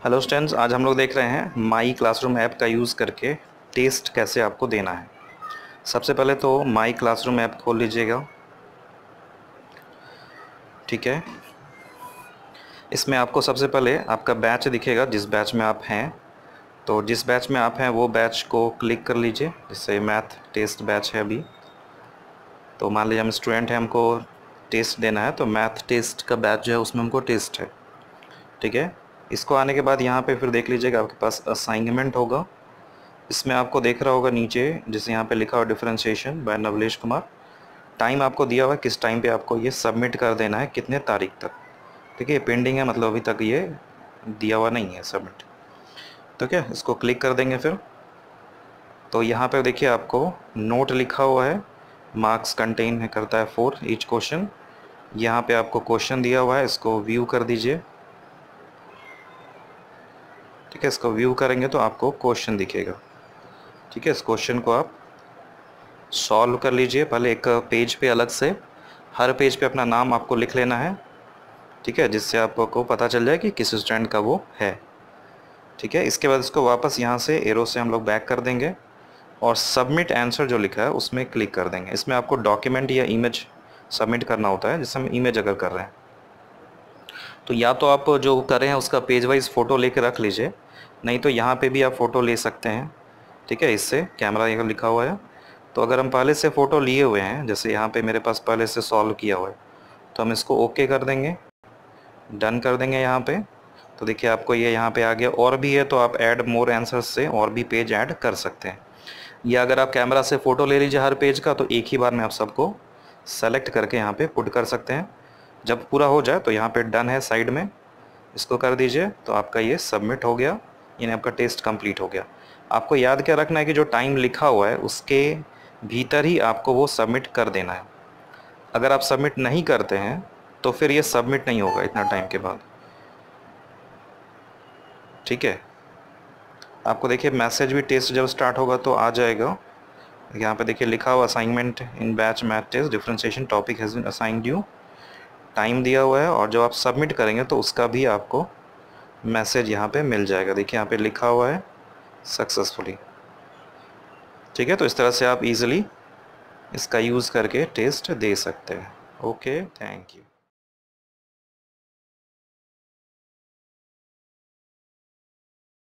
Hello students, आज हम लोग देख रहे हैं माई क्लासरूम ऐप का यूज़ करके टेस्ट कैसे आपको देना है। सबसे पहले तो माई क्लासरूम ऐप खोल लीजिएगा। ठीक है, इसमें आपको सबसे पहले आपका बैच दिखेगा, जिस बैच में आप हैं। तो जिस बैच में आप हैं वो बैच को क्लिक कर लीजिए। जैसे मैथ टेस्ट बैच है अभी, तो मान लीजिए हम स्टूडेंट हैं, हमको टेस्ट देना है, तो मैथ टेस्ट का बैच जो है उसमें हमको टेस्ट है। ठीक है, इसको आने के बाद यहाँ पे फिर देख लीजिएगा आपके पास असाइनमेंट होगा। इसमें आपको देख रहा होगा नीचे, जैसे यहाँ पे लिखा हुआ differentiation by Navlesh Kumar. Time आपको दिया हुआ है, किस टाइम पे आपको ये सबमिट कर देना है, कितने तारीख तक। ठीक है, ये पेंडिंग है, मतलब अभी तक ये दिया हुआ नहीं है सबमिट। तो क्या, इसको क्लिक कर देंगे फिर। तो यहाँ पे देखिए आपको नोट लिखा हुआ है, मार्क्स कंटेन है करता है 4 ईच क्वेश्चन। यहाँ पे आपको क्वेश्चन दिया हुआ है, इसको व्यू कर दीजिए। ठीक है, इसको व्यू करेंगे तो आपको क्वेश्चन दिखेगा। ठीक है, इस क्वेश्चन को आप सॉल्व कर लीजिए। पहले एक पेज पे अलग से, हर पेज पे अपना नाम आपको लिख लेना है। ठीक है, जिससे आपको पता चल जाए कि किस स्टूडेंट का वो है। ठीक है, इसके बाद इसको वापस यहाँ से एरो से हम लोग बैक कर देंगे और सबमिट आंसर जो लिखा है उसमें क्लिक कर देंगे। इसमें आपको डॉक्यूमेंट या इमेज सबमिट करना होता है, जैसे हम इमेज अगर कर रहे हैं तो या तो आप जो कर रहे हैं उसका पेज वाइज फ़ोटो लेके रख लीजिए, नहीं तो यहाँ पे भी आप फ़ोटो ले सकते हैं। ठीक है, इससे कैमरा यहाँ लिखा हुआ है। तो अगर हम पहले से फ़ोटो लिए हुए हैं, जैसे यहाँ पे मेरे पास पहले से सॉल्व किया हुआ है, तो हम इसको ओके कर देंगे, डन कर देंगे यहाँ पे। तो देखिए आपको ये यहाँ पे आ गया। और भी है तो आप ऐड मोर आंसर्स से और भी पेज ऐड कर सकते हैं, या अगर आप कैमरा से फ़ोटो ले लीजिए हर पेज का, तो एक ही बार में आप सबको सेलेक्ट करके यहाँ पे पुट कर सकते हैं। जब पूरा हो जाए तो यहाँ पे डन है साइड में, इसको कर दीजिए, तो आपका ये सबमिट हो गया, यानी आपका टेस्ट कंप्लीट हो गया। आपको याद क्या रखना है कि जो टाइम लिखा हुआ है उसके भीतर ही आपको वो सबमिट कर देना है। अगर आप सबमिट नहीं करते हैं तो फिर ये सबमिट नहीं होगा इतना टाइम के बाद। ठीक है, आपको देखिए मैसेज भी टेस्ट जब स्टार्ट होगा तो आ जाएगा। यहाँ पे देखिए लिखा हुआ assignment in batch math test differentiation topic has been assigned you, time दिया हुआ है, और जब आप सबमिट करेंगे तो उसका भी आपको मैसेज यहाँ पे मिल जाएगा। देखिए यहाँ पे लिखा हुआ है सक्सेसफुली। ठीक है, तो इस तरह से आप इजीली इसका यूज़ करके टेस्ट दे सकते हैं। Okay, thank you.